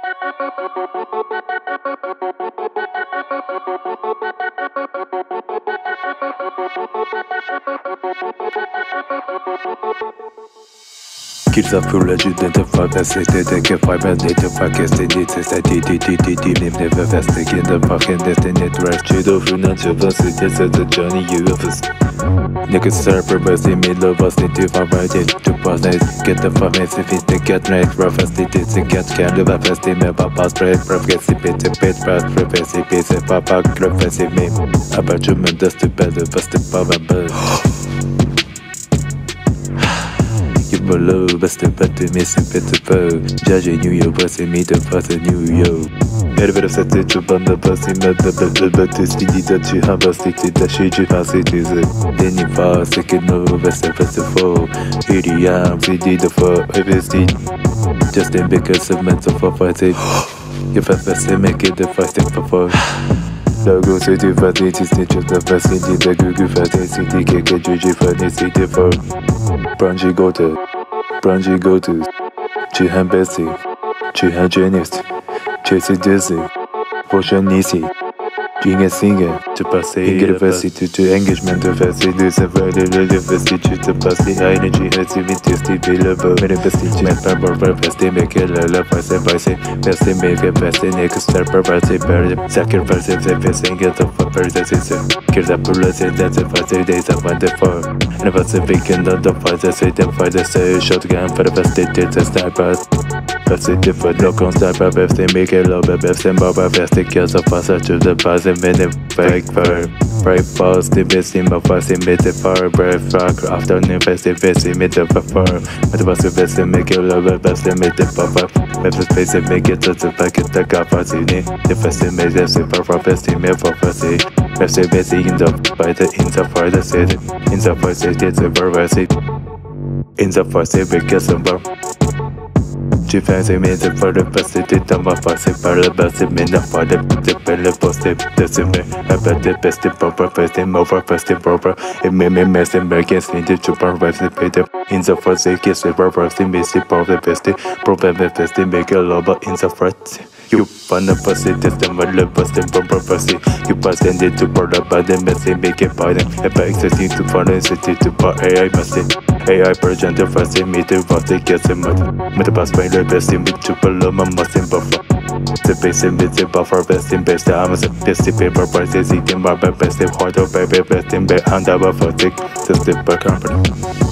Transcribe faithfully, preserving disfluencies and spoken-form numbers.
Kills up full legend in the fuck I say that they can find my native fuck as they need to say D D D D D name never vesting in the fucking destiny drive Chido for not your bus it is the journey you have Niggas server but they made love us into my right to pass night get the fuck mess if it's the get right rough as they did to get can live up as they made papa spray prophecy bit to bit but prophecy bit papa prophecy me about you man that's the better best the power but Below, best of better, missing better foe. Judging New York, passing me the pass of New York. Every set to band the passing, but the better, better, steady that you have a city that she has it is it. Then you pass, second no, best of best of four. eighty arms, he did the four, everything. Just then because of mental for fighting. If I first make it the first step for four. Logo city for the stitches, the first city, the Google for the city, K K G G for the city for. Brunchy go to, brunchy go to,去和 Bessie， 去和 Janice， Chasey Dizzy， Potion Nisi， 应该 singer， to pass it， 应该 varsity to engagement to varsity to severely really varsity to pass the energy has even tasty available， many varsity met purple for varsity make it a love for say by say varsity make it varsity next step for varsity better sacrifice if they varsity get the for varsity kids are pulled say that's a varsity days are wonderful and varsity weekend on the fight say them fight say shotgun for the varsity to snipers Varsity for no constant for varsity make it love varsity more varsity kills of us to the buzz and minute fake for Brave falls, the best in my first emitted for brave rock afternoon festive best emitted for far. But the best best make it love best emitted for far. Best space make it to the packet the capacity. The first image is super for best email for first. Best best in the by the in the for the city. In the first city, it's a verse. In the first city, we get some bar. She fancy me the for the best it did my first for the best me the for the the better positive that's me about the best proper best over best proper it made me mess and make it into to provide the better in the first kiss the proper thing best for the best problem the best make a lot in the first you find the first system with the best proper first you pass and it to product but the best make it by them if I existing to find the city to buy A I must A I version the first me the first gets a mud with the best the best in to below my muscle buffer. The best in the buffer, best in best, I'm the best paper prices, eating my best, harder baby, best in bed, and I'm a fatigue, the step company.